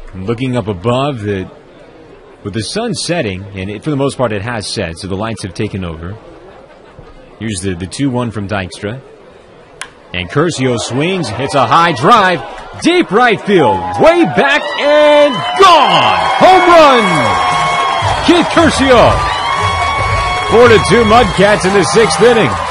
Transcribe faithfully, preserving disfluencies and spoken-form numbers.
Looking up above, the, with the sun setting, and it, for the most part it has set, so the lights have taken over. Here's the two one from Dykstra. And Curcio swings, hits a high drive, deep right field, way back and gone! Home run! Keith Curcio! four to two Mudcats in the sixth inning.